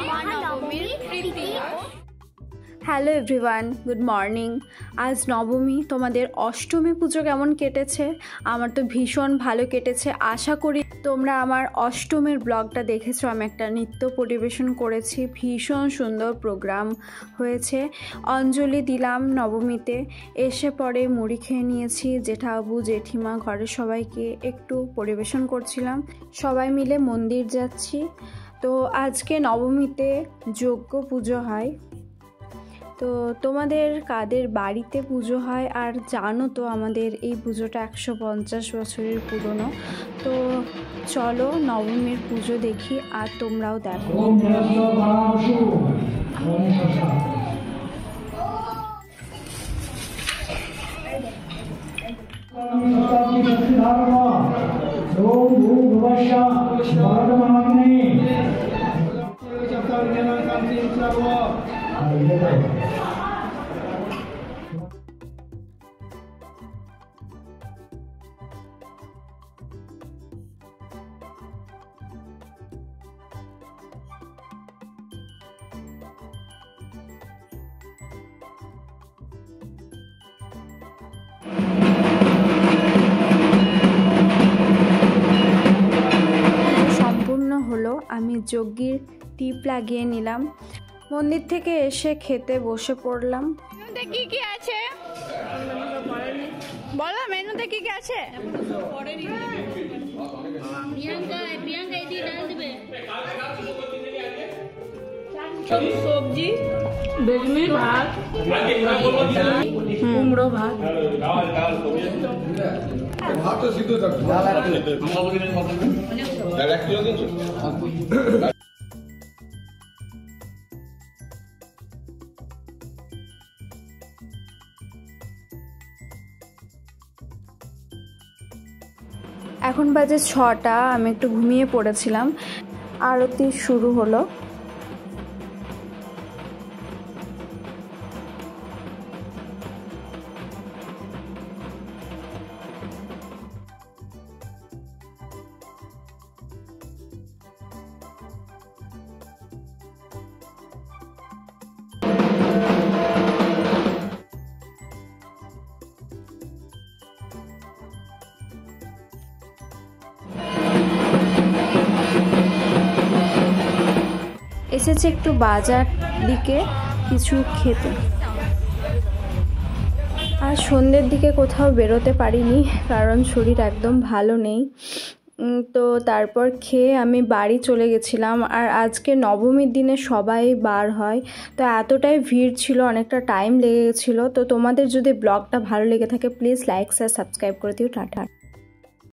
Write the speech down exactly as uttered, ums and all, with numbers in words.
Hello everyone, good morning. আজ নবমী। তোমাদের অষ্টমী পুজো কেমন কেটেছে? আমার তো ভীষণ ভালো কেটেছে। আশা করি তোমরা আমার অষ্টমীর ব্লগটা দেখেছো। আমি একটা নৃত্য পরিবেশন করেছি, ভীষণ সুন্দর প্রোগ্রাম হয়েছে। অঞ্জলি দিলাম নবমীতে, এসে পরে মুড়ি খেয়ে নিয়েছি। জেঠাবু জেঠিমা ঘরের সবাইকে একটু পরিবেশন করছিলাম। সবাই মিলে মন্দির যাচ্ছি। তো আজকে নবমীতে যজ্ঞ পুজো হয়। তো তোমাদের কাদের বাড়িতে পুজো হয়? আর জানো তো আমাদের এই পুজোটা একশো পঞ্চাশ বছরের পুরনো। তো চলো নবমীর পুজো দেখি, আর তোমরাও দেখো। হলো, আমি যজ্ঞের টিপ লাগিয়ে নিলাম। মন্দির থেকে এসে খেতে বসে পড়লাম। মেনুতে কি কি আছে বলো? মেনুতে কি কি আছে? সবজি, বেগুনি ভাত, কুমড়ো ভাত। এখন বাজে ছটা। আমি একটু ঘুমিয়ে পড়েছিলাম। আরতি শুরু হলো। এসেছে একটু বাজার দিকে কিছু খেতে। আর সন্ধ্যের দিকে কোথাও বেরোতে পারিনি, কারণ শরীর একদম ভালো নেই। তো তারপর খেয়ে আমি বাড়ি চলে গেছিলাম। আর আজকে নবমীর দিনে সবাই বার হয়, তো এতটাই ভিড় ছিল, অনেকটা টাইম লেগে গেছিলো। তো তোমাদের যদি ব্লগটা ভালো লেগে থাকে প্লিজ লাইক শেয়ার সাবস্ক্রাইব করে দিও। টাটা।